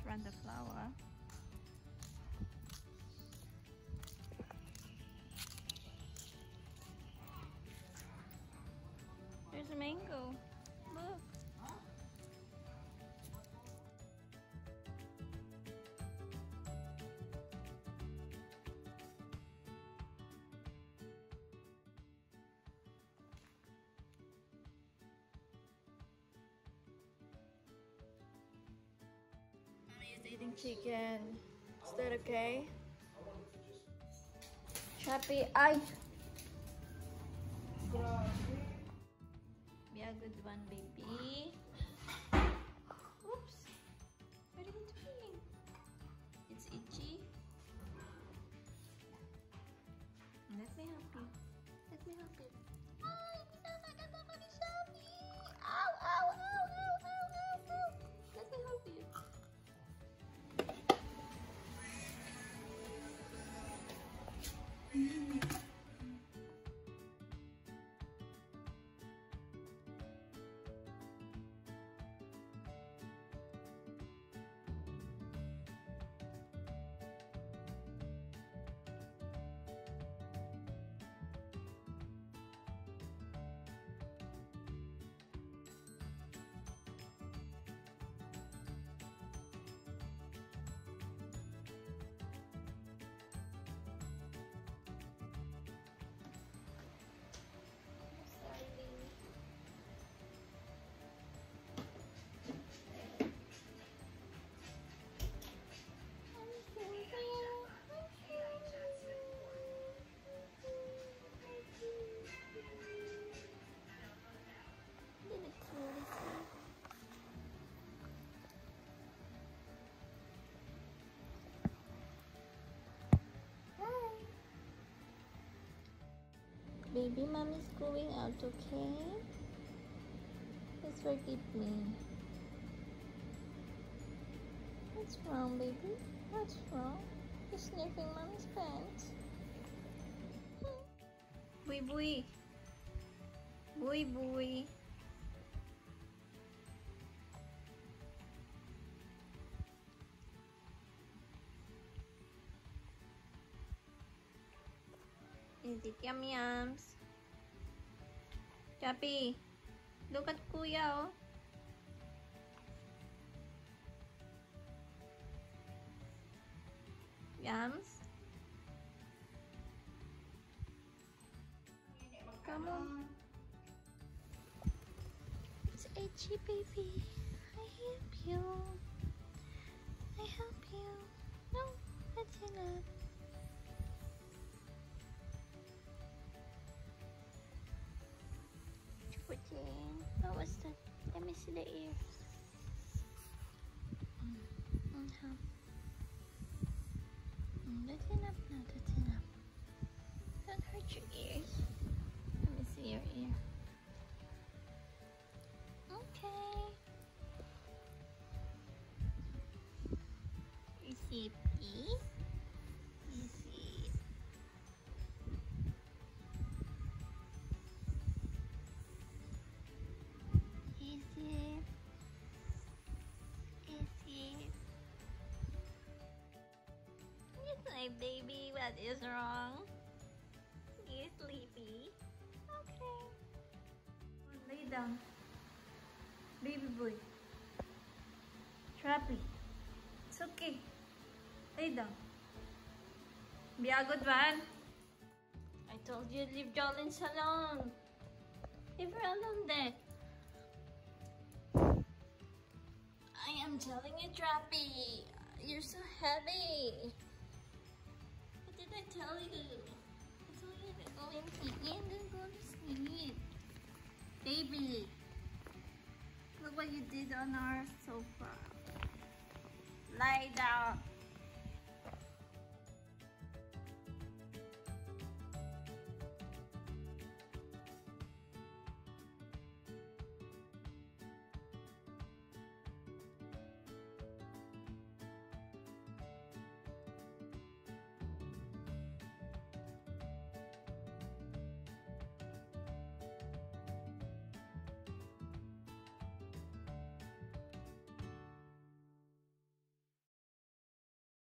don't want the flower. There's a mango. Look. Mommy is eating chicken. Is that okay? Chappy, ay! Be a good one, baby. Oops. What are you doing? It's itchy. Let me help you. Let me help you. Ay, pinapaganda ko ni Shami. Ow, ow, ow, ow, ow, ow, ow. Let me help you. Baby, mommy's going out, okay? Please forgive me. What's wrong, baby? What's wrong? You're sniffing mommy's pants. Bui bui. Bui bui. Is it yum yums? Chappy, look at Kuya, oh. Yums? Come on. It's itchy, baby. I help you. I help you. No, that's enough. What was that? Let me see the ear. That's enough now, that's enough. Don't hurt your ears. Let me see your ear. Okay. You see a pea? You see. My baby, what is wrong? You sleepy? Okay. Lay down. Baby boy. Trappy. It's okay. Lay down. Be a good one. I told you to leave Jolene alone. Leave her alone there. I am telling you, Trappy. You're so heavy. What did I tell you? I told you to go and pee and then go to sleep. Baby, look what you did on our sofa. Lie down.